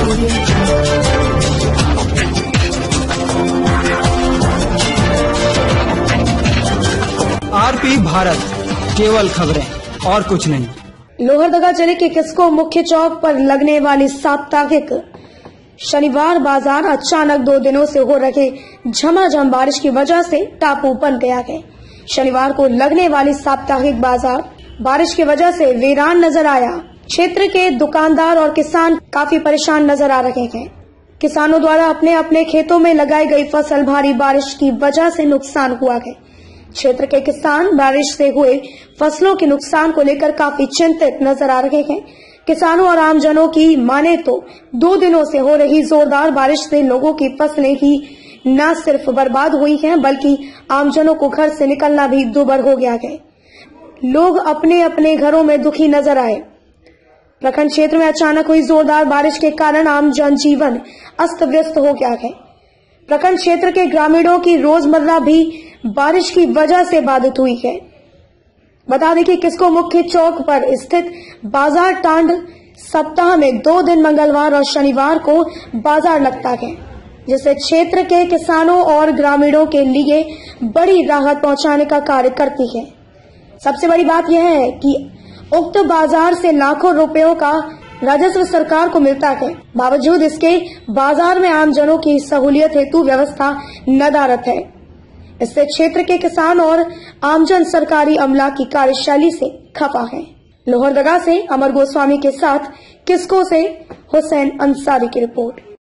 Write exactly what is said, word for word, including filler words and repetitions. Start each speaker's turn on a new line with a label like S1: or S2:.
S1: RP Bharat, केवल खबरें और कुछ नहीं।
S2: लोहरदगा जिले के किस्को मुख्य चौक पर लगने वाली साप्ताहिक शनिवार बाजार अचानक दो दिनों से हो रहे झमाझम बारिश की वजह से टापू बन गया है। शनिवार को लगने वाली साप्ताहिक बाजार बारिश की वजह से वीरान नजर आया। क्षेत्र के दुकानदार और किसान काफी परेशान नजर आ रहे हैं। किसानों द्वारा अपने अपने खेतों में लगाई गई फसल भारी बारिश की वजह से नुकसान हुआ है। क्षेत्र के किसान बारिश से हुए फसलों के नुकसान को लेकर काफी चिंतित नजर आ रहे हैं। किसानों और आमजनों की माने तो दो दिनों से हो रही जोरदार बारिश से लोगों की फसलें ही न सिर्फ बर्बाद हुई हैं, बल्कि आमजनों को घर से निकलना भी दुभर हो गया है। लोग अपने अपने घरों में दुखी नजर आए। प्रखंड क्षेत्र में अचानक हुई जोरदार बारिश के कारण आम जनजीवन अस्त व्यस्त हो गया है। प्रखंड क्षेत्र के ग्रामीणों की रोजमर्रा भी बारिश की वजह से बाधित हुई है। बता दें कि किस्को मुख्य चौक पर स्थित बाजार टांड सप्ताह में दो दिन मंगलवार और शनिवार को बाजार लगता है, जिससे क्षेत्र के किसानों और ग्रामीणों के लिए बड़ी राहत पहुंचाने का कार्य करती है। सबसे बड़ी बात यह है कि उक्त बाजार से लाखों रुपयों का राजस्व सरकार को मिलता है। बावजूद इसके बाजार में आमजनों की सहूलियत हेतु व्यवस्था नदारद है। इससे क्षेत्र के किसान और आमजन सरकारी अमला की कार्यशैली से खफा है। लोहरदगा से अमर गोस्वामी के साथ किस्को से हुसैन अंसारी की रिपोर्ट।